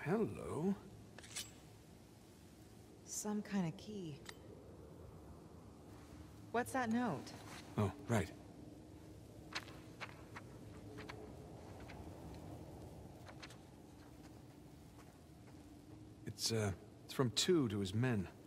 Hello. Some kind of key. What's that note? Oh, right. It's from Tu to his men.